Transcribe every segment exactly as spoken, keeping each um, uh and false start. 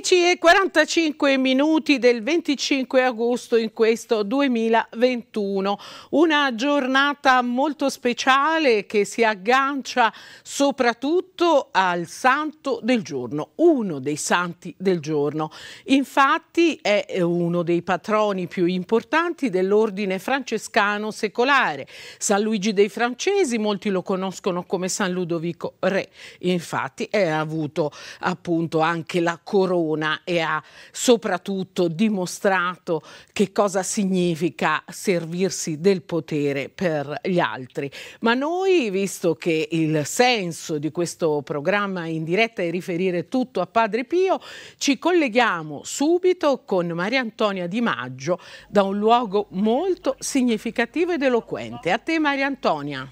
undici e quarantacinque minuti del venticinque agosto in questo duemilaventuno, una giornata molto speciale che si aggancia soprattutto al santo del giorno, uno dei santi del giorno. Infatti è uno dei patroni più importanti dell'ordine francescano secolare. San Luigi dei Francesi, molti lo conoscono come San Ludovico Re, infatti ha avuto appunto anche la corona e ha soprattutto dimostrato che cosa significa servirsi del potere per gli altri. Ma noi, visto che il senso di questo programma in diretta è riferire tutto a Padre Pio, ci colleghiamo subito con Maria Antonia Di Maggio da un luogo molto significativo ed eloquente. A te, Maria Antonia.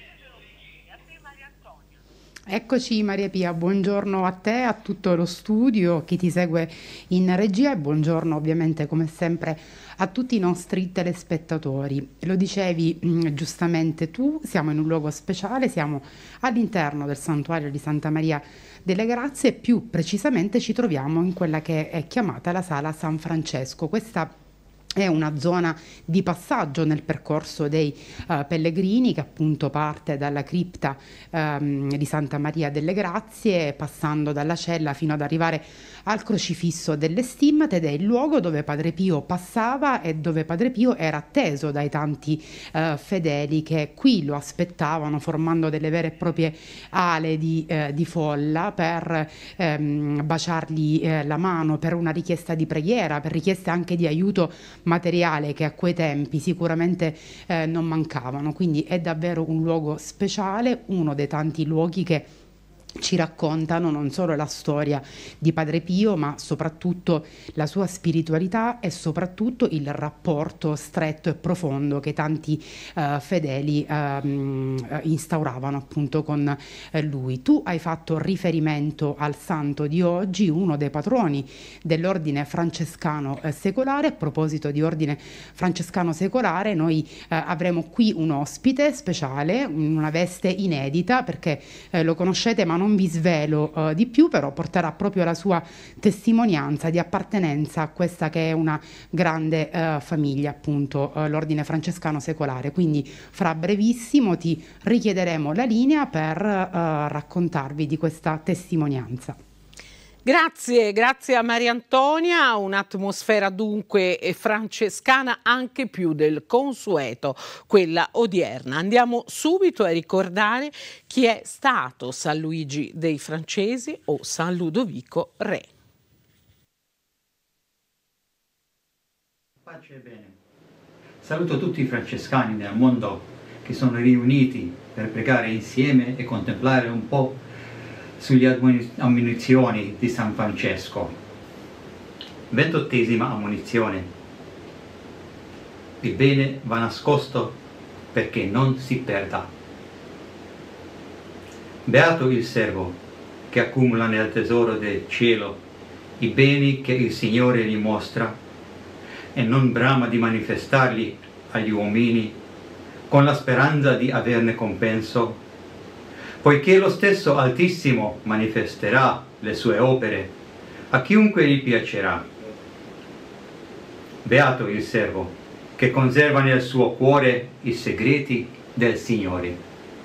Eccoci Maria Pia, buongiorno a te, a tutto lo studio, chi ti segue in regia, e buongiorno ovviamente come sempre a tutti i nostri telespettatori. Lo dicevi mh, giustamente tu, siamo in un luogo speciale, siamo all'interno del santuario di Santa Maria delle Grazie, più precisamente ci troviamo in quella che è chiamata la Sala San Francesco. Questa è una zona di passaggio nel percorso dei uh, pellegrini, che appunto parte dalla cripta um, di Santa Maria delle Grazie, passando dalla cella fino ad arrivare al crocifisso delle Stimmate, ed è il luogo dove Padre Pio passava e dove Padre Pio era atteso dai tanti uh, fedeli che qui lo aspettavano, formando delle vere e proprie ale di, uh, di folla per um, baciargli uh, la mano, per una richiesta di preghiera, per richieste anche di aiuto materiale che a quei tempi sicuramente eh, non mancavano. Quindi è davvero un luogo speciale, uno dei tanti luoghi che ci raccontano non solo la storia di Padre Pio, ma soprattutto la sua spiritualità e soprattutto il rapporto stretto e profondo che tanti uh, fedeli uh, instauravano appunto con uh, lui. Tu hai fatto riferimento al santo di oggi, uno dei patroni dell'ordine francescano uh, secolare. A proposito di ordine francescano secolare, noi uh, avremo qui un ospite speciale, una veste inedita, perché uh, lo conoscete ma non non vi svelo uh, di più, però porterà proprio la sua testimonianza di appartenenza a questa che è una grande uh, famiglia, appunto uh, l'ordine francescano secolare. Quindi fra brevissimo ti richiederemo la linea per uh, raccontarvi di questa testimonianza. Grazie, grazie a Maria Antonia, un'atmosfera dunque francescana anche più del consueto, quella odierna. Andiamo subito a ricordare chi è stato San Luigi dei Francesi o San Ludovico Re. Pace e bene. Saluto tutti i francescani nel mondo che sono riuniti per pregare insieme e contemplare un po' sulle ammonizioni di San Francesco. Ventottesima ammonizione. Il bene va nascosto perché non si perda. Beato il servo che accumula nel tesoro del cielo i beni che il Signore gli mostra e non brama di manifestarli agli uomini con la speranza di averne compenso, poiché lo stesso Altissimo manifesterà le sue opere a chiunque gli piacerà. Beato il servo che conserva nel suo cuore i segreti del Signore.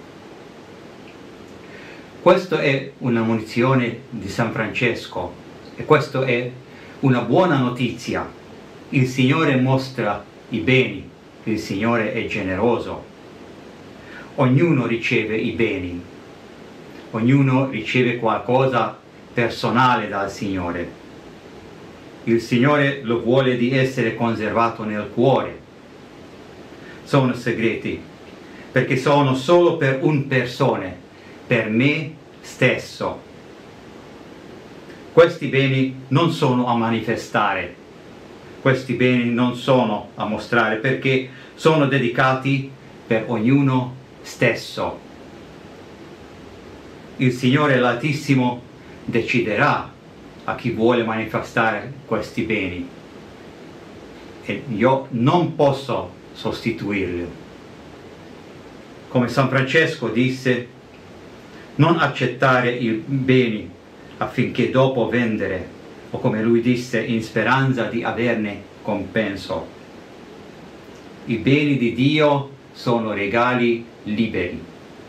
Questa è una munizione di San Francesco e questa è una buona notizia. Il Signore mostra i beni, il Signore è generoso. Ognuno riceve i beni. Ognuno riceve qualcosa personale dal Signore. Il Signore lo vuole di essere conservato nel cuore. Sono segreti, perché sono solo per un persone, per me stesso. Questi beni non sono a manifestare, questi beni non sono a mostrare, perché sono dedicati per ognuno stesso. Il Signore l'Altissimo deciderà a chi vuole manifestare questi beni e io non posso sostituirli. Come San Francesco disse, non accettare i beni affinché dopo vendere o come lui disse, in speranza di averne compenso. I beni di Dio sono regali liberi.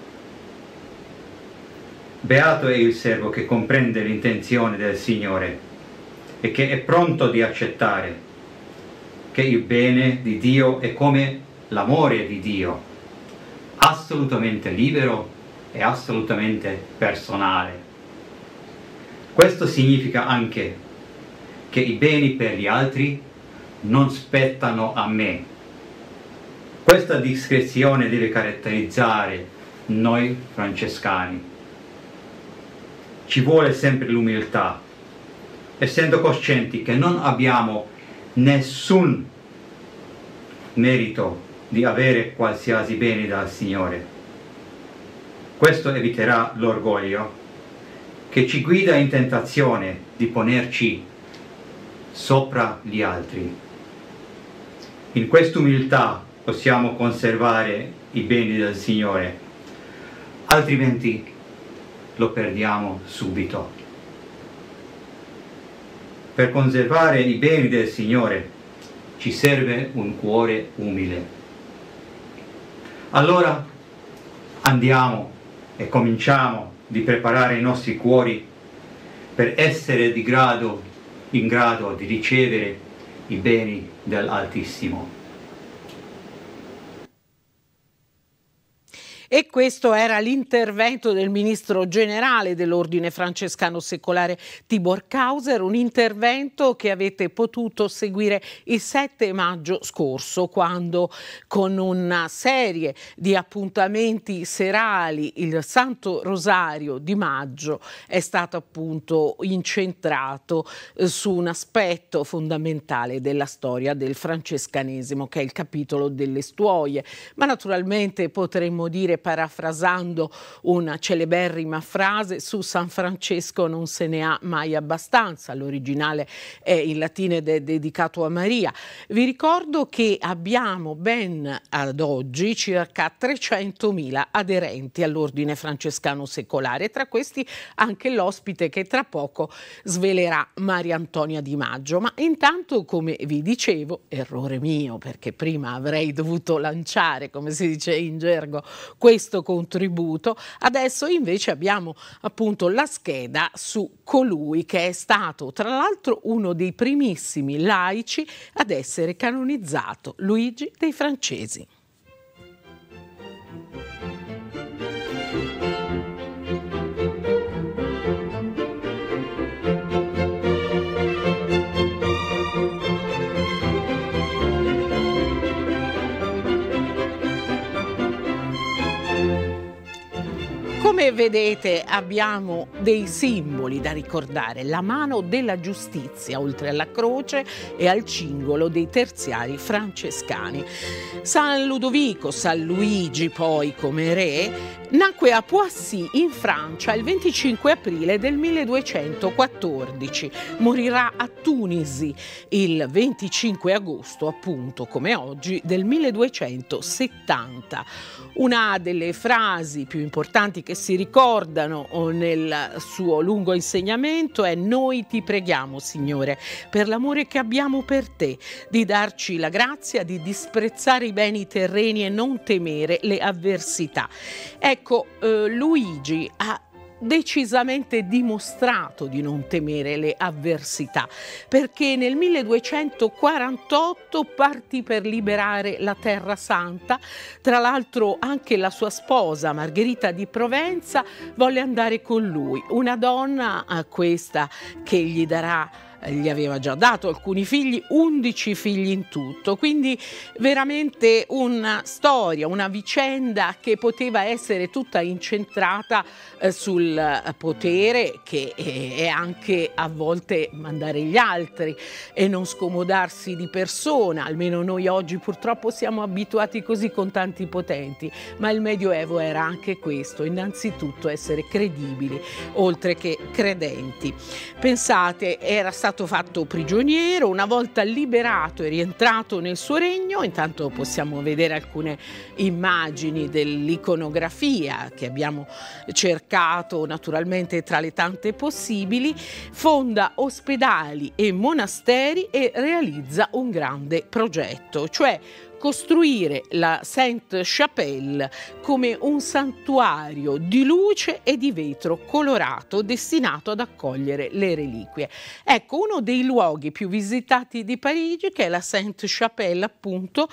Beato è il servo che comprende l'intenzione del Signore e che è pronto di accettare che il bene di Dio è come l'amore di Dio, assolutamente libero e assolutamente personale. Questo significa anche che i beni per gli altri non spettano a me. Questa discrezione deve caratterizzare noi francescani. Ci vuole sempre l'umiltà, essendo coscienti che non abbiamo nessun merito di avere qualsiasi bene dal Signore. Questo eviterà l'orgoglio che ci guida in tentazione di ponerci sopra gli altri. In quest'umiltà possiamo conservare i beni del Signore, altrimenti lo perdiamo subito. Per conservare i beni del Signore ci serve un cuore umile. Allora andiamo e cominciamo di preparare i nostri cuori per essere di grado, in grado di ricevere i beni dell'Altissimo. E questo era l'intervento del ministro generale dell'Ordine Francescano Secolare Tibor Kauser, un intervento che avete potuto seguire il sette maggio scorso, quando con una serie di appuntamenti serali il Santo Rosario di maggio è stato appunto incentrato eh, su un aspetto fondamentale della storia del francescanesimo, che è il capitolo delle stuoie. Ma naturalmente potremmo dire, parafrasando una celeberrima frase, su San Francesco non se ne ha mai abbastanza. L'originale è in latino ed è dedicato a Maria. Vi ricordo che abbiamo ben ad oggi circa trecentomila aderenti all'Ordine Francescano Secolare, tra questi anche l'ospite che tra poco svelerà Maria Antonia Di Maggio. Ma intanto, come vi dicevo, errore mio, perché prima avrei dovuto lanciare, come si dice in gergo, questo contributo. Adesso invece abbiamo appunto la scheda su colui che è stato tra l'altro uno dei primissimi laici ad essere canonizzato, Luigi dei Francesi. Come vedete abbiamo dei simboli da ricordare: la mano della giustizia, oltre alla croce e al cingolo dei terziari francescani. San Ludovico, San Luigi poi come re, nacque a Poissy in Francia il venticinque aprile del milleduecentoquattordici, morirà a Tunisi il venticinque agosto, appunto come oggi, del milleduecentosettanta. Una delle frasi più importanti che si ricordano nel suo lungo insegnamento è: noi ti preghiamo, Signore, per l'amore che abbiamo per te, di darci la grazia di disprezzare i beni terreni e non temere le avversità. Ecco, eh, Luigi ha decisamente dimostrato di non temere le avversità, perché nel milleduecentoquarantotto partì per liberare la Terra Santa. Tra l'altro anche la sua sposa Margherita di Provenza volle andare con lui, una donna a questa che gli darà gli aveva già dato alcuni figli, undici figli in tutto, quindi veramente una storia, una vicenda che poteva essere tutta incentrata eh, sul potere, che è anche a volte mandare gli altri e non scomodarsi di persona. Almeno noi oggi purtroppo siamo abituati così con tanti potenti, ma il Medioevo era anche questo, innanzitutto essere credibili oltre che credenti. Pensate, era stato stato fatto prigioniero, una volta liberato è rientrato nel suo regno. Intanto possiamo vedere alcune immagini dell'iconografia che abbiamo cercato naturalmente tra le tante possibili, fonda ospedali e monasteri e realizza un grande progetto, cioè costruire la Sainte-Chapelle come un santuario di luce e di vetro colorato destinato ad accogliere le reliquie. Ecco, uno dei luoghi più visitati di Parigi, che è la Sainte-Chapelle appunto,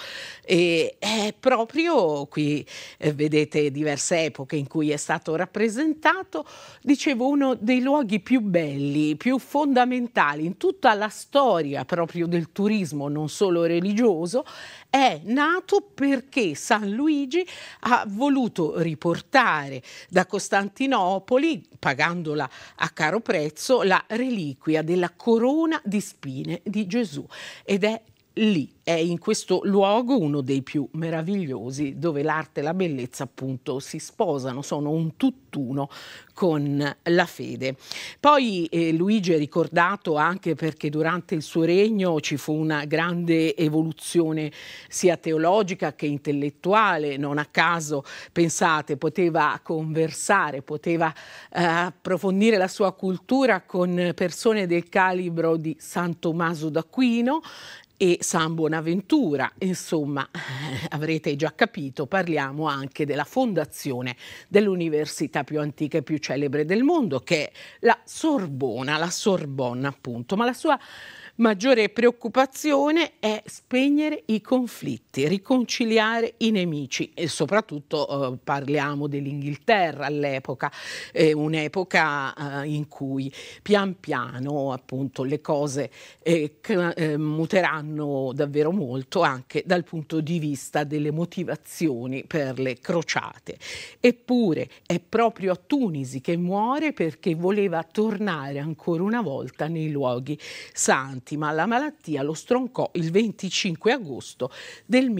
e è proprio qui, eh, vedete diverse epoche in cui è stato rappresentato, dicevo, uno dei luoghi più belli, più fondamentali in tutta la storia proprio del turismo, non solo religioso. È nato perché San Luigi ha voluto riportare da Costantinopoli, pagandola a caro prezzo, la reliquia della corona di spine di Gesù, ed è lì, è in questo luogo, uno dei più meravigliosi, dove l'arte e la bellezza appunto si sposano, sono un tutt'uno con la fede. Poi eh, Luigi è ricordato anche perché durante il suo regno ci fu una grande evoluzione sia teologica che intellettuale. Non a caso, pensate, poteva conversare, poteva eh, approfondire la sua cultura con persone del calibro di San Tommaso d'Aquino e San Bonaventura. Insomma, eh, avrete già capito, parliamo anche della fondazione dell'università più antica e più celebre del mondo, che è la Sorbona, la Sorbonne appunto, ma la sua maggiore preoccupazione è spegnere i conflitti, riconciliare i nemici, e soprattutto eh, parliamo dell'Inghilterra all'epoca, eh, un'epoca eh, in cui pian piano appunto le cose eh, eh, muteranno davvero molto anche dal punto di vista delle motivazioni per le crociate. Eppure è proprio a Tunisi che muore perché voleva tornare ancora una volta nei luoghi santi, ma la malattia lo stroncò il venticinque agosto del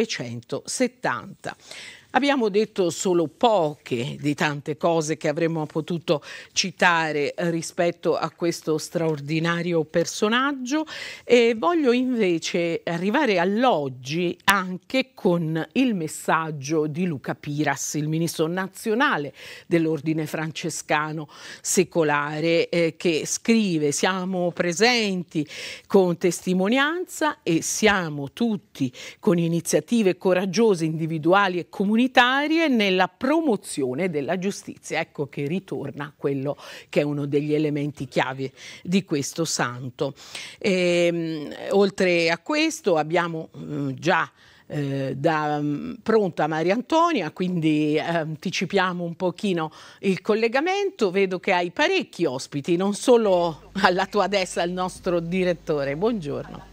milleduecentosettanta. Abbiamo detto solo poche di tante cose che avremmo potuto citare rispetto a questo straordinario personaggio, e voglio invece arrivare all'oggi anche con il messaggio di Luca Piras, il ministro nazionale dell'ordine francescano secolare, eh, che scrive: siamo presenti con testimonianza e siamo tutti con iniziative coraggiose, individuali e comunitarie nella promozione della giustizia. Ecco che ritorna quello che è uno degli elementi chiave di questo santo. E, oltre a questo abbiamo eh, già eh, da, um, pronta Maria Antonia, quindi eh, anticipiamo un pochino il collegamento. Vedo che hai parecchi ospiti, non solo alla tua destra il nostro direttore. Buongiorno.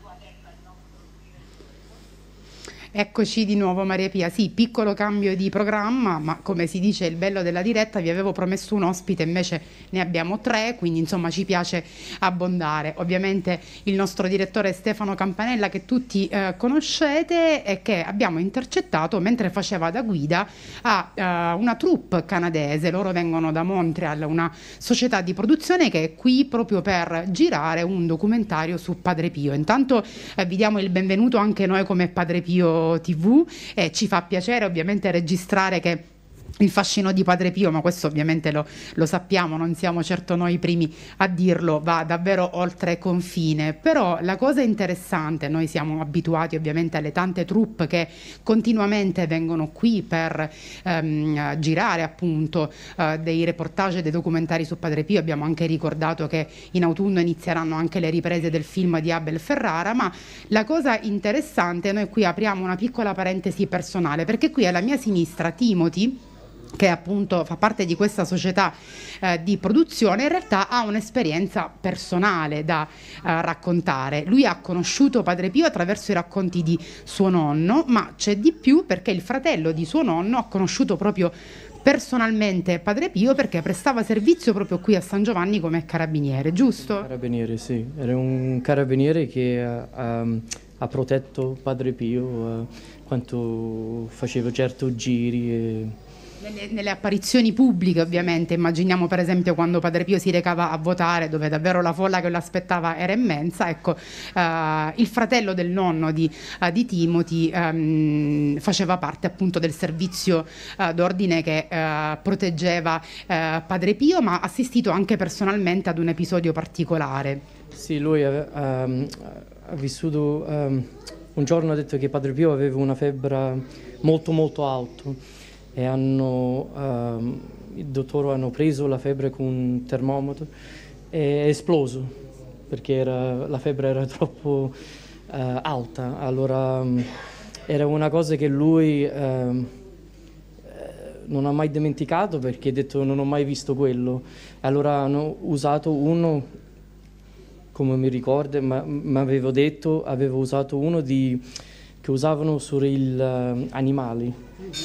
Eccoci di nuovo Maria Pia, sì, piccolo cambio di programma, ma come si dice il bello della diretta, vi avevo promesso un ospite, invece ne abbiamo tre, quindi insomma ci piace abbondare. Ovviamente il nostro direttore Stefano Campanella, che tutti eh, conoscete e che abbiamo intercettato mentre faceva da guida a uh, una troupe canadese. Loro vengono da Montreal, una società di produzione che è qui proprio per girare un documentario su Padre Pio. Intanto eh, vi diamo il benvenuto anche noi come Padre Pio tivù, e ci fa piacere ovviamente registrare che il fascino di Padre Pio, ma questo ovviamente lo, lo sappiamo, non siamo certo noi i primi a dirlo, va davvero oltre confine. Però la cosa interessante, noi siamo abituati ovviamente alle tante troupe che continuamente vengono qui per ehm, girare appunto eh, dei reportage, dei documentari su Padre Pio. Abbiamo anche ricordato che in autunno inizieranno anche le riprese del film di Abel Ferrara, ma la cosa interessante, noi qui apriamo una piccola parentesi personale, perché qui alla mia sinistra Timothy, che appunto fa parte di questa società eh, di produzione, in realtà ha un'esperienza personale da eh, raccontare. Lui ha conosciuto Padre Pio attraverso i racconti di suo nonno, ma c'è di più, perché il fratello di suo nonno ha conosciuto proprio personalmente Padre Pio perché prestava servizio proprio qui a San Giovanni come carabiniere, giusto? Carabiniere, sì, era un carabiniere che ha, ha protetto Padre Pio uh, quando faceva certi giri e Nelle, nelle apparizioni pubbliche ovviamente, immaginiamo per esempio quando Padre Pio si recava a votare, dove davvero la folla che lo aspettava era immensa, ecco, uh, il fratello del nonno di, uh, di Timothy um, faceva parte appunto del servizio uh, d'ordine che uh, proteggeva uh, Padre Pio, ma ha assistito anche personalmente ad un episodio particolare. Sì, lui ha, um, ha vissuto, um, un giorno ha detto che Padre Pio aveva una febbre molto molto alta. E hanno, um, il dottore hanno preso la febbre con un termometro e è esploso perché era, la febbre era troppo uh, alta. Allora um, era una cosa che lui uh, non ha mai dimenticato, perché ha detto non ho mai visto quello. Allora hanno usato uno, come mi ricordo, ma mi avevo detto, avevo usato uno di, che usavano sugli uh, animali.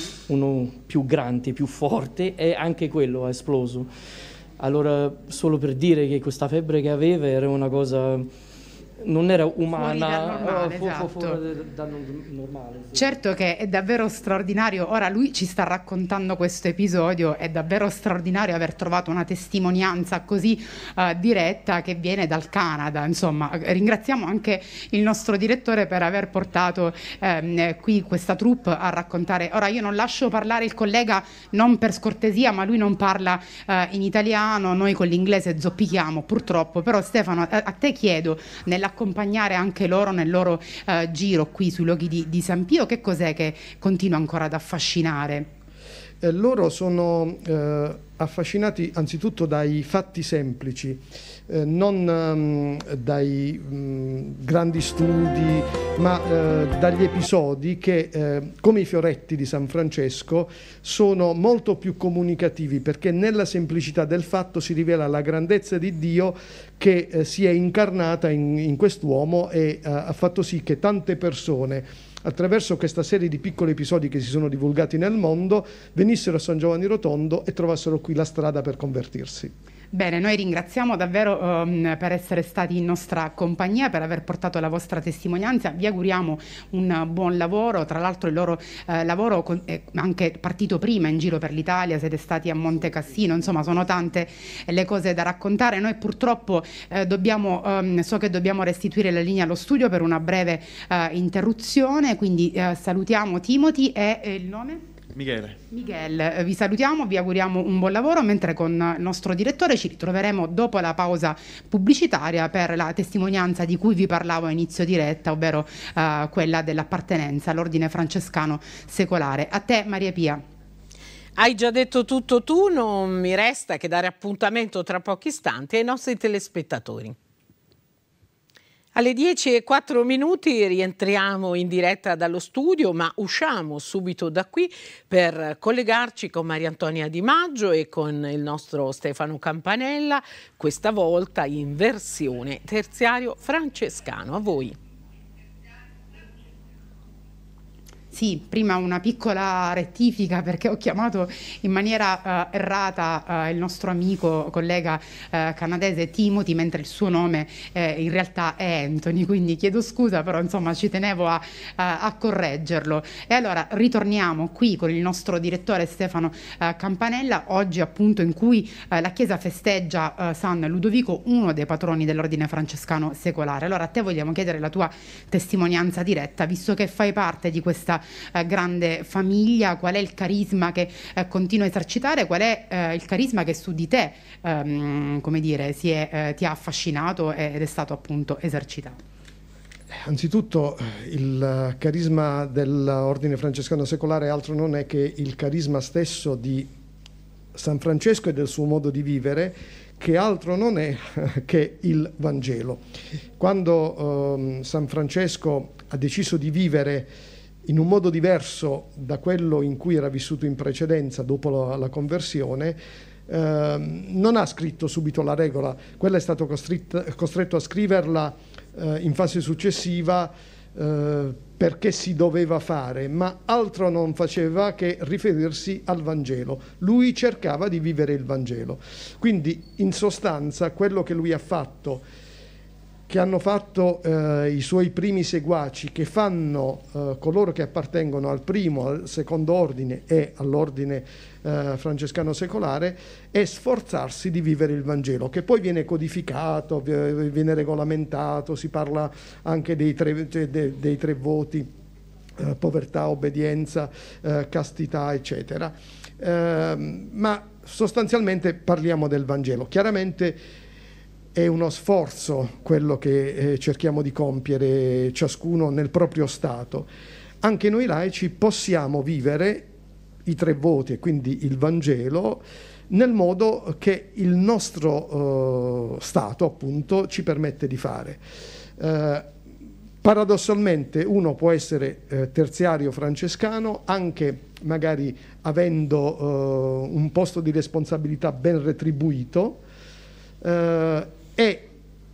Uno più grande, più forte, e anche quello ha esploso. Allora, solo per dire che questa febbre che aveva era una cosa, non era umana, fuori dal normale, fu, esatto. fu fuori dal normale. Sì. Certo che è davvero straordinario, ora lui ci sta raccontando questo episodio, è davvero straordinario aver trovato una testimonianza così uh, diretta che viene dal Canada, insomma. Ringraziamo anche il nostro direttore per aver portato ehm, qui questa troupe a raccontare. Ora io non lascio parlare il collega, non per scortesia, ma lui non parla uh, in italiano, noi con l'inglese zoppichiamo purtroppo, però Stefano a, a te chiedo, nella accompagnare anche loro nel loro uh, giro qui sui luoghi di, di San Pio, che cos'è che continua ancora ad affascinare? Eh, loro sono eh, affascinati anzitutto dai fatti semplici, eh, non um, dai um, grandi studi, ma eh, dagli episodi che, eh, come i fioretti di San Francesco, sono molto più comunicativi, perché nella semplicità del fatto si rivela la grandezza di Dio che eh, si è incarnata in, in quest'uomo e eh, ha fatto sì che tante persone, attraverso questa serie di piccoli episodi che si sono divulgati nel mondo, venissero a San Giovanni Rotondo e trovassero qui la strada per convertirsi. Bene, noi ringraziamo davvero um, per essere stati in nostra compagnia, per aver portato la vostra testimonianza. Vi auguriamo un buon lavoro. Tra l'altro il loro eh, lavoro con, è anche partito prima in giro per l'Italia, siete stati a Monte Cassino, insomma sono tante le cose da raccontare. Noi purtroppo eh, dobbiamo, um, so che dobbiamo restituire la linea allo studio per una breve uh, interruzione, quindi uh, salutiamo Timothy e eh, il nome? Michele. Miguel, vi salutiamo, vi auguriamo un buon lavoro, mentre con il nostro direttore ci ritroveremo dopo la pausa pubblicitaria per la testimonianza di cui vi parlavo a inizio diretta, ovvero uh, quella dell'appartenenza all'ordine francescano secolare. A te Maria Pia. Hai già detto tutto tu, non mi resta che dare appuntamento tra pochi istanti ai nostri telespettatori. Alle dieci e quattro minuti rientriamo in diretta dallo studio, ma usciamo subito da qui per collegarci con Maria Antonia Di Maggio e con il nostro Stefano Campanella, questa volta in versione terziario francescano. A voi. Sì, prima una piccola rettifica, perché ho chiamato in maniera uh, errata uh, il nostro amico, collega uh, canadese Timothy, mentre il suo nome eh, in realtà è Anthony, quindi chiedo scusa, però insomma ci tenevo a, a, a correggerlo. E allora ritorniamo qui con il nostro direttore Stefano uh, Campanella, oggi appunto in cui uh, la Chiesa festeggia uh, San Ludovico, uno dei patroni dell'ordine francescano secolare. Allora a te vogliamo chiedere la tua testimonianza diretta, visto che fai parte di questa Eh, grande famiglia, qual è il carisma che eh, continua a esercitare, qual è eh, il carisma che su di te ehm, come dire, si è, eh, ti ha affascinato ed è stato appunto esercitato? Anzitutto il carisma dell'ordine francescano secolare altro non è che il carisma stesso di San Francesco e del suo modo di vivere, che altro non è che il Vangelo. Quando ehm, San Francesco ha deciso di vivere in un modo diverso da quello in cui era vissuto in precedenza dopo la, la conversione, eh, non ha scritto subito la regola, quella è stato costretto, costretto a scriverla eh, in fase successiva eh, perché si doveva fare, ma altro non faceva che riferirsi al Vangelo. Lui cercava di vivere il Vangelo. Quindi in sostanza quello che lui ha fatto, che hanno fatto eh, i suoi primi seguaci, che fanno eh, coloro che appartengono al primo, al secondo ordine e all'ordine eh, francescano secolare, è sforzarsi di vivere il Vangelo, che poi viene codificato, viene regolamentato, si parla anche dei tre, dei, dei tre voti, eh, povertà, obbedienza, eh, castità, eccetera. Eh, ma sostanzialmente parliamo del Vangelo. Chiaramente è uno sforzo quello che eh, cerchiamo di compiere ciascuno nel proprio stato. Anche noi laici possiamo vivere i tre voti e quindi il Vangelo nel modo che il nostro eh, stato appunto ci permette di fare. Eh, paradossalmente uno può essere eh, terziario francescano anche magari avendo eh, un posto di responsabilità ben retribuito, eh, e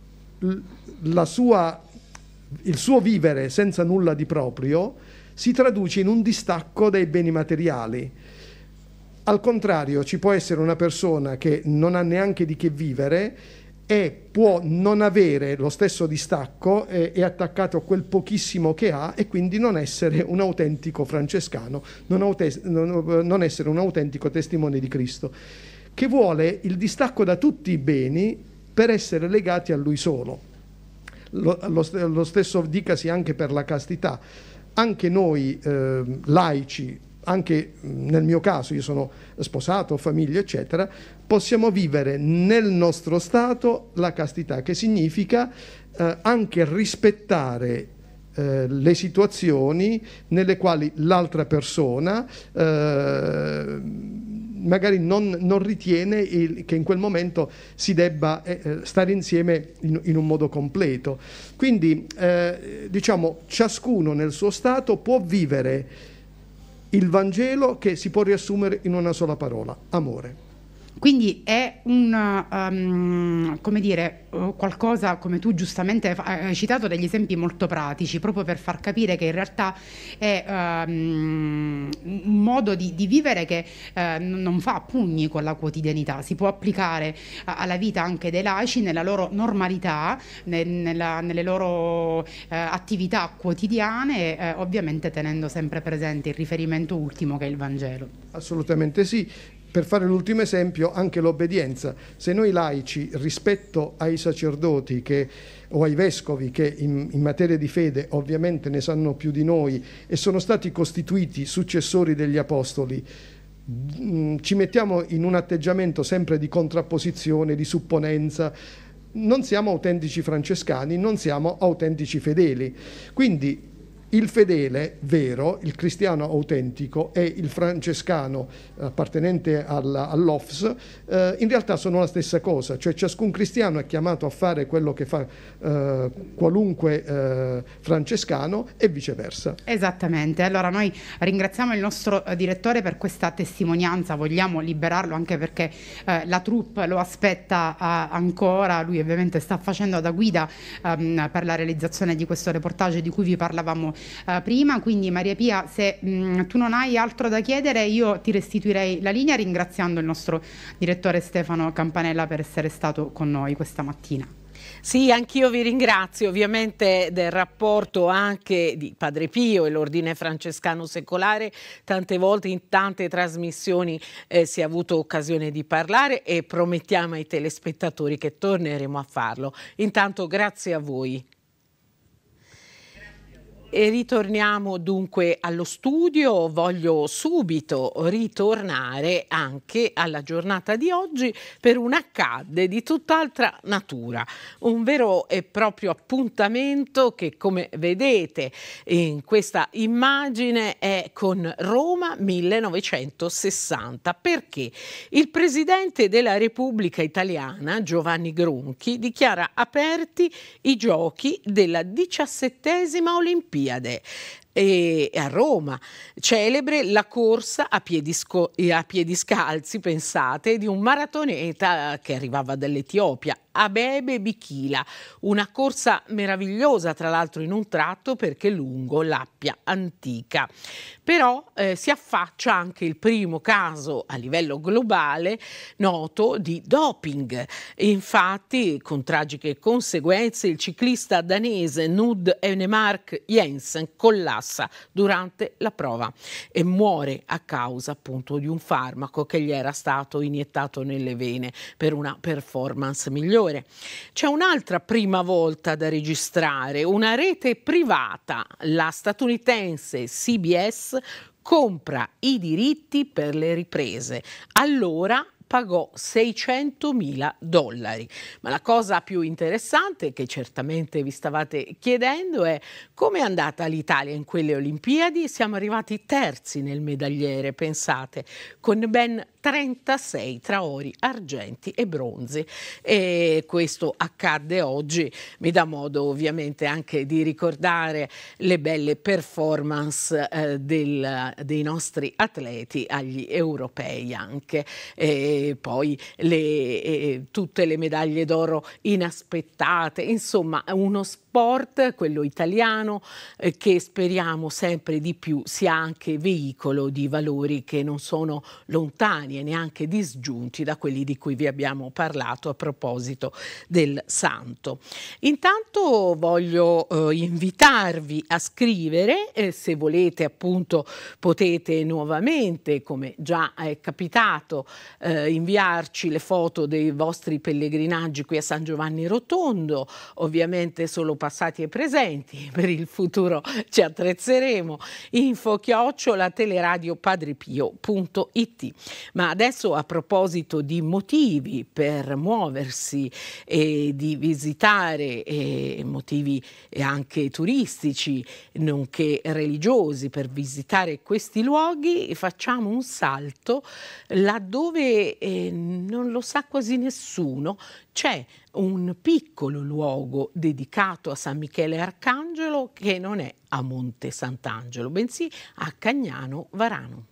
la sua, il suo vivere senza nulla di proprio si traduce in un distacco dai beni materiali. Al contrario, ci può essere una persona che non ha neanche di che vivere e può non avere lo stesso distacco, è, è attaccato a quel pochissimo che ha e quindi non essere un autentico francescano, non, aute, non, non essere un autentico testimone di Cristo, che vuole il distacco da tutti i beni per essere legati a lui solo. Lo, lo, lo stesso dicasi anche per la castità. Anche noi eh, laici, anche nel mio caso, io sono sposato, famiglia, eccetera, possiamo vivere nel nostro stato la castità, che significa eh, anche rispettare eh, le situazioni nelle quali l'altra persona eh, magari non, non ritiene il, che in quel momento si debba eh, stare insieme in, in un modo completo. Quindi eh, diciamo ciascuno nel suo stato può vivere il Vangelo, che si può riassumere in una sola parola: amore. Quindi è un, um, come dire, qualcosa, come tu giustamente hai citato, degli esempi molto pratici, proprio per far capire che in realtà è um, un modo di, di vivere che uh, non fa a pugni con la quotidianità, si può applicare uh, alla vita anche dei laici, nella loro normalità, ne, nella, nelle loro uh, attività quotidiane, uh, ovviamente tenendo sempre presente il riferimento ultimo che è il Vangelo. Assolutamente sì. Per fare l'ultimo esempio, anche l'obbedienza. Se noi laici, rispetto ai sacerdoti che, o ai vescovi che in, in materia di fede ovviamente ne sanno più di noi e sono stati costituiti successori degli apostoli, mh, ci mettiamo in un atteggiamento sempre di contrapposizione, di supponenza, non siamo autentici francescani, non siamo autentici fedeli. Quindi il fedele vero, il cristiano autentico, e il francescano appartenente all'O F S eh, in realtà sono la stessa cosa, cioè ciascun cristiano è chiamato a fare quello che fa eh, qualunque eh, francescano e viceversa. Esattamente, allora noi ringraziamo il nostro eh, direttore per questa testimonianza, vogliamo liberarlo anche perché eh, la troupe lo aspetta eh, ancora, lui ovviamente sta facendo da guida ehm, per la realizzazione di questo reportage di cui vi parlavamo Uh, prima. Quindi Maria Pia, se mh, tu non hai altro da chiedere, io ti restituirei la linea ringraziando il nostro direttore Stefano Campanella per essere stato con noi questa mattina. Sì, anch'io vi ringrazio ovviamente del rapporto anche di Padre Pio e l'Ordine Francescano Secolare. Tante volte in tante trasmissioni eh, si è avuto occasione di parlare e promettiamo ai telespettatori che torneremo a farlo. Intanto grazie a voi. E ritorniamo dunque allo studio. Voglio subito ritornare anche alla giornata di oggi per un accadde di tutt'altra natura, un vero e proprio appuntamento che, come vedete in questa immagine, è con Roma millenovecentosessanta, perché il Presidente della Repubblica Italiana, Giovanni Gronchi, dichiara aperti i giochi della diciassettesima Olimpiade. e a Roma, celebre la corsa a piedi, a piedi scalzi, pensate, di un maratoneta che arrivava dall'Etiopia, Abebe Bikila, una corsa meravigliosa tra l'altro in un tratto perché lungo l'Appia antica. Però eh, si affaccia anche il primo caso a livello globale noto di doping. Infatti, con tragiche conseguenze, il ciclista danese Knud Enemark Jensen collassa durante la prova e muore a causa appunto di un farmaco che gli era stato iniettato nelle vene per una performance migliore. C'è un'altra prima volta da registrare, una rete privata, la statunitense C B S compra i diritti per le riprese. Allora pagò seicentomila dollari. Ma la cosa più interessante che certamente vi stavate chiedendo è come è andata l'Italia in quelle Olimpiadi. Siamo arrivati terzi nel medagliere, pensate, con ben trentasei tra ori, argenti e bronzi. E questo accadde oggi, mi dà modo ovviamente anche di ricordare le belle performance eh, del, dei nostri atleti agli europei anche. E poi le, eh, tutte le medaglie d'oro inaspettate, insomma uno sport, quello italiano, eh, che speriamo sempre di più sia anche veicolo di valori che non sono lontani e neanche disgiunti da quelli di cui vi abbiamo parlato a proposito del santo. Intanto voglio eh, invitarvi a scrivere, eh, se volete appunto potete nuovamente, come già è capitato, eh, inviarci le foto dei vostri pellegrinaggi qui a San Giovanni Rotondo, ovviamente solo passati e presenti, per il futuro ci attrezzeremo, info chiocciola teleradio padrepio punto it. Ma adesso, a proposito di motivi per muoversi e di visitare, e motivi anche turistici nonché religiosi per visitare questi luoghi, facciamo un salto laddove eh, non lo sa quasi nessuno. C'è un piccolo luogo dedicato a San Michele Arcangelo che non è a Monte Sant'Angelo, bensì a Cagnano Varano.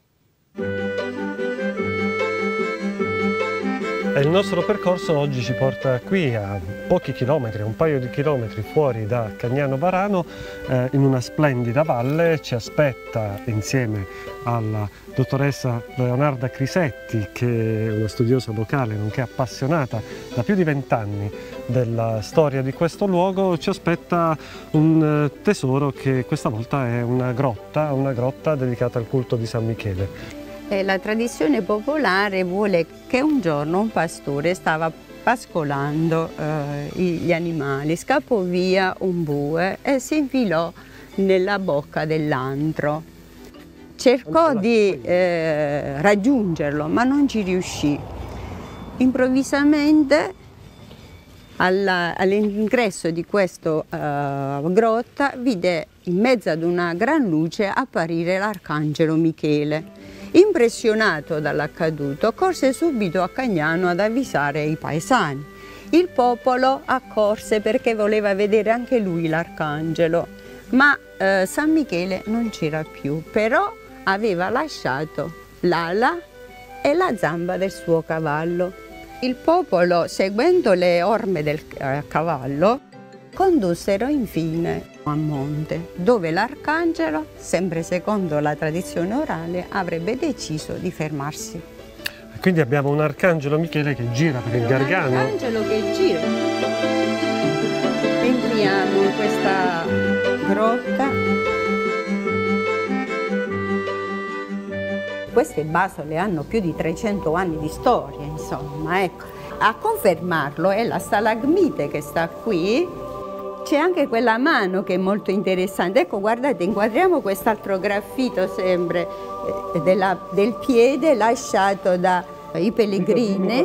E il nostro percorso oggi ci porta qui a pochi chilometri, un paio di chilometri fuori da Cagnano Varano, eh, in una splendida valle. Ci aspetta, insieme alla dottoressa Leonarda Crisetti, che è una studiosa locale nonché appassionata da più di vent'anni della storia di questo luogo, ci aspetta un tesoro che questa volta è una grotta, una grotta dedicata al culto di San Michele. La tradizione popolare vuole che un giorno un pastore stava pascolando eh, gli animali, scappò via un bue e si infilò nella bocca dell'antro. Cercò di eh, raggiungerlo, ma non ci riuscì. Improvvisamente all'ingresso di questa uh, grotta vide in mezzo ad una gran luce apparire l'arcangelo Michele. Impressionato dall'accaduto, corse subito a Cagnano ad avvisare i paesani. Il popolo accorse perché voleva vedere anche lui l'arcangelo, ma eh, San Michele non c'era più, però aveva lasciato l'ala e la zampa del suo cavallo. Il popolo, seguendo le orme del eh, cavallo, condussero infine a monte, dove l'arcangelo, sempre secondo la tradizione orale, avrebbe deciso di fermarsi. Quindi abbiamo un arcangelo Michele che gira per il Gargano. Un arcangelo che gira. Entriamo in questa grotta. Queste basole hanno più di trecento anni di storia, insomma, ecco. A confermarlo è la stalagmite che sta qui. C'è anche quella mano che è molto interessante. Ecco, guardate, inquadriamo quest'altro graffito sempre eh, della, del piede lasciato dai pellegrini.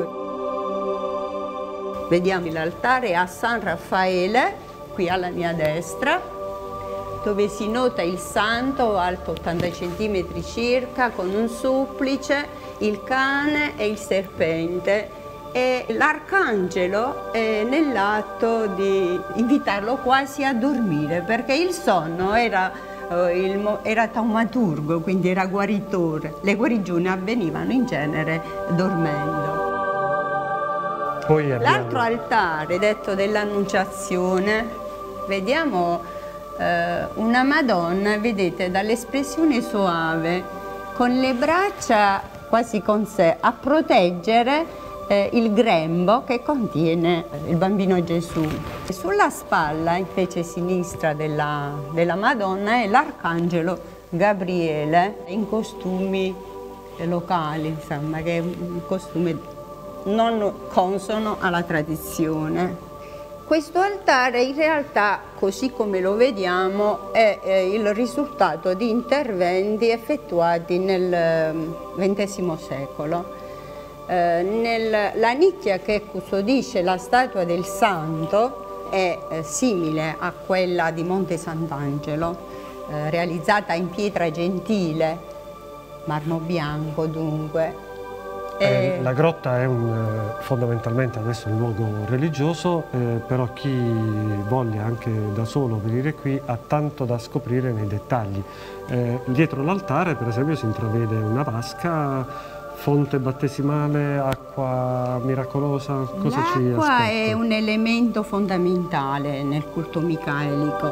Vediamo l'altare a San Raffaele, qui alla mia destra, dove si nota il santo alto ottanta centimetri circa, con un supplice, il cane e il serpente. E l'arcangelo è nell'atto di invitarlo quasi a dormire, perché il sonno era eh, il, era taumaturgo, quindi era guaritore. Le guarigioni avvenivano in genere dormendo. Abbiamo... L'altro altare, detto dell'Annunciazione, vediamo eh, una Madonna, vedete, dall'espressione soave, con le braccia quasi con sé, a proteggere eh, il grembo che contiene il bambino Gesù. Sulla spalla, invece sinistra della, della Madonna, è l'Arcangelo Gabriele in costumi locali, insomma, che è un costume non consono alla tradizione. Questo altare in realtà, così come lo vediamo, è eh, il risultato di interventi effettuati nel ventesimo secolo. Eh, nel, la nicchia che custodisce la statua del santo è eh, simile a quella di Monte Sant'Angelo, eh, realizzata in pietra gentile, marmo bianco dunque. Eh, la grotta è un, fondamentalmente adesso un luogo religioso, eh, però chi voglia anche da solo venire qui ha tanto da scoprire nei dettagli. Eh, dietro l'altare per esempio si intravede una vasca, fonte battesimale, acqua miracolosa, cosa ci aspetta? L'acqua è un elemento fondamentale nel culto micaelico.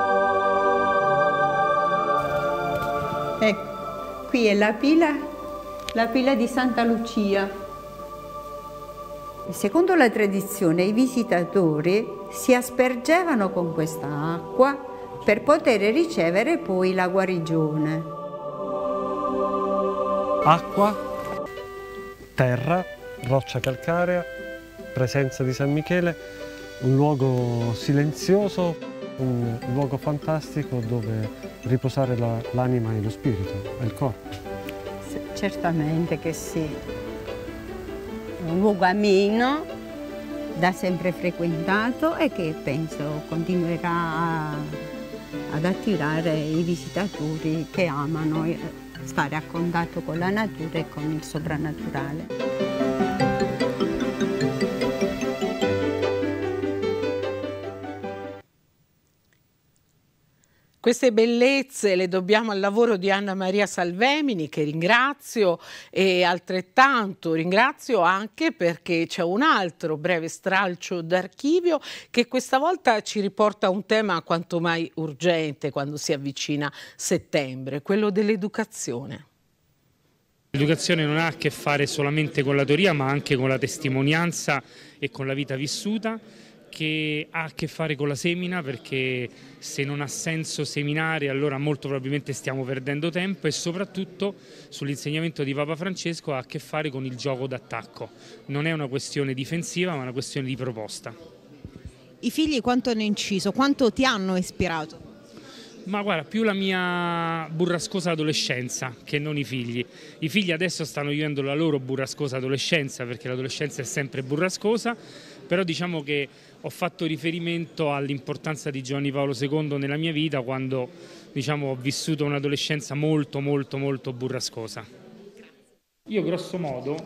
Ecco, qui è la pila La pila di Santa Lucia. Secondo la tradizione, i visitatori si aspergevano con questa acqua per poter ricevere poi la guarigione. Acqua, terra, roccia calcarea, presenza di San Michele, un luogo silenzioso, un luogo fantastico dove riposare l'anima e lo spirito e il corpo. Certamente che sì, è un luogo ameno, da sempre frequentato e che penso continuerà ad attirare i visitatori che amano stare a contatto con la natura e con il soprannaturale. Queste bellezze le dobbiamo al lavoro di Anna Maria Salvemini, che ringrazio, e altrettanto ringrazio anche perché c'è un altro breve stralcio d'archivio che questa volta ci riporta a un tema quanto mai urgente quando si avvicina settembre, quello dell'educazione. L'educazione non ha a che fare solamente con la teoria, ma anche con la testimonianza e con la vita vissuta, che ha a che fare con la semina, perché se non ha senso seminare allora molto probabilmente stiamo perdendo tempo, e soprattutto sull'insegnamento di Papa Francesco ha a che fare con il gioco d'attacco. Non è una questione difensiva ma una questione di proposta. I figli quanto hanno inciso, quanto ti hanno ispirato? Ma guarda, più la mia burrascosa adolescenza che non i figli. I figli adesso stanno vivendo la loro burrascosa adolescenza, perché l'adolescenza è sempre burrascosa, però diciamo che ho fatto riferimento all'importanza di Giovanni Paolo secondo nella mia vita, quando diciamo, ho vissuto un'adolescenza molto molto molto burrascosa. Io grosso modo,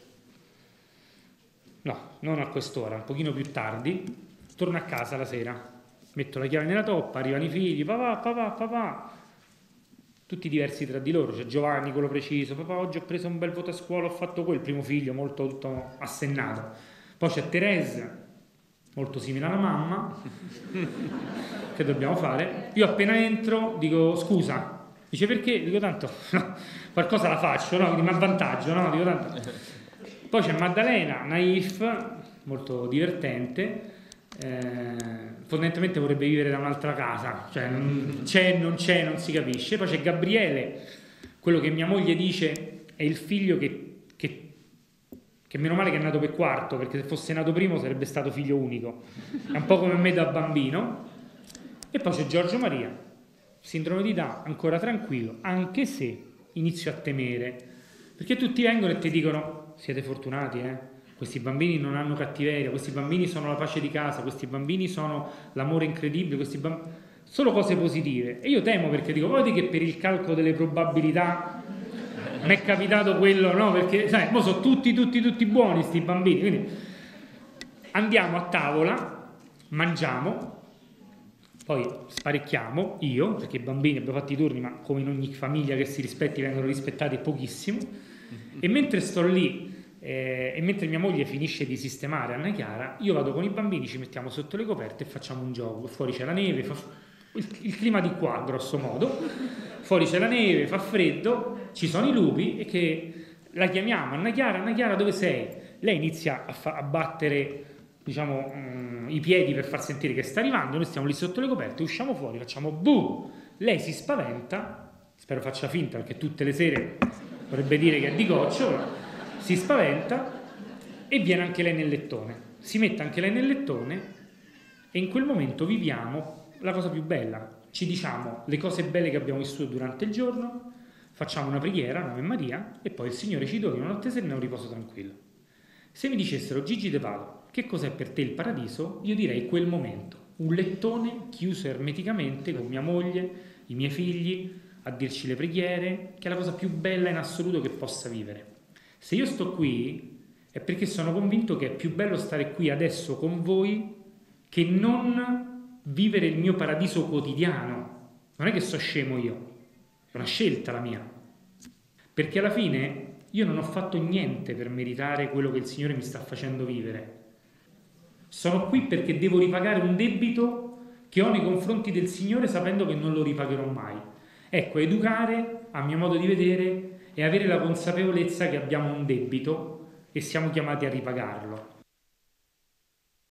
no, non a quest'ora, un pochino più tardi, torno a casa la sera, metto la chiave nella toppa, arrivano i figli, papà, papà, papà, tutti diversi tra di loro. C'è Giovanni, quello preciso, papà oggi ho preso un bel voto a scuola, ho fatto quel, primo figlio molto tutto assennato. Poi c'è Teresa, molto simile alla mamma, che dobbiamo fare? Io appena entro dico scusa, dice perché? Dico tanto no, qualcosa la faccio, no? Quindi mi avvantaggio, no? Dico tanto. Poi c'è Maddalena, naif, molto divertente, eh, fondamentalmente vorrebbe vivere da un'altra casa, cioè c'è, non c'è, non si capisce. Poi c'è Gabriele, quello che mia moglie dice è il figlio che che meno male che è nato per quarto, perché se fosse nato primo sarebbe stato figlio unico, è un po' come me da bambino. E poi c'è Giorgio Maria, sindrome di Down, ancora tranquillo, anche se inizio a temere, perché tutti vengono e ti dicono siete fortunati, eh? Questi bambini non hanno cattiveria, questi bambini sono la pace di casa, questi bambini sono l'amore incredibile, questi bambini... solo cose positive. E io temo, perché dico, vedi che per il calcolo delle probabilità mi è capitato quello, no? Perché sai, mo sono tutti, tutti, tutti buoni sti bambini. Quindi andiamo a tavola, mangiamo, poi sparecchiamo, io, perché i bambini abbiamo fatto i turni, ma come in ogni famiglia che si rispetti vengono rispettati pochissimo, e mentre sto lì eh, e mentre mia moglie finisce di sistemare Anna Chiara, io vado con i bambini, ci mettiamo sotto le coperte e facciamo un gioco. Fuori c'è la neve, fa, il, il clima di qua grosso modo, fuori c'è la neve, fa freddo, ci sono i lupi e che la chiamiamo Anna Chiara, Anna Chiara dove sei? Lei inizia a, fa, a battere, diciamo, mh, i piedi per far sentire che sta arrivando, noi stiamo lì sotto le coperte, usciamo fuori, facciamo buh, lei si spaventa, spero faccia finta perché tutte le sere vorrebbe dire che è di goccio, si spaventa e viene anche lei nel lettone, si mette anche lei nel lettone e in quel momento viviamo la cosa più bella, ci diciamo le cose belle che abbiamo vissuto durante il giorno, facciamo una preghiera, un'Ave Maria e poi il Signore ci doni una notte serena e un riposo tranquillo. Se mi dicessero Gigi De Palo, che cos'è per te il paradiso? Io direi quel momento, un lettone chiuso ermeticamente con mia moglie, i miei figli, a dirci le preghiere, che è la cosa più bella in assoluto che possa vivere. Se io sto qui è perché sono convinto che è più bello stare qui adesso con voi che non vivere il mio paradiso quotidiano. Non è che so scemo io, è una scelta la mia. Perché alla fine io non ho fatto niente per meritare quello che il Signore mi sta facendo vivere. Sono qui perché devo ripagare un debito che ho nei confronti del Signore sapendo che non lo ripagherò mai. Ecco, educare, a mio modo di vedere, e avere la consapevolezza che abbiamo un debito e siamo chiamati a ripagarlo.